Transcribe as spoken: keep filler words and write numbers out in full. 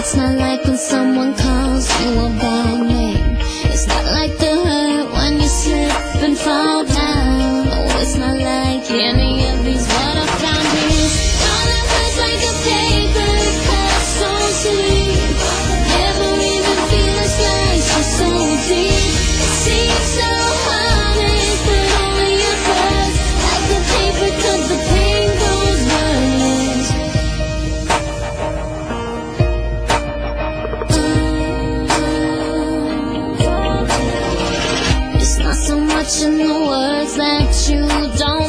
It's not like when someone calls you a bad name. It's not like the hurt when you slip and fall down. Oh, it's not like any of these what I found is. All that hurts like a paper cut so sweet. Never even feel a slice or so deep. It seems so honest, but only at first. Like a paper cut, the pain goes wordless. It's not so much in the words that you don't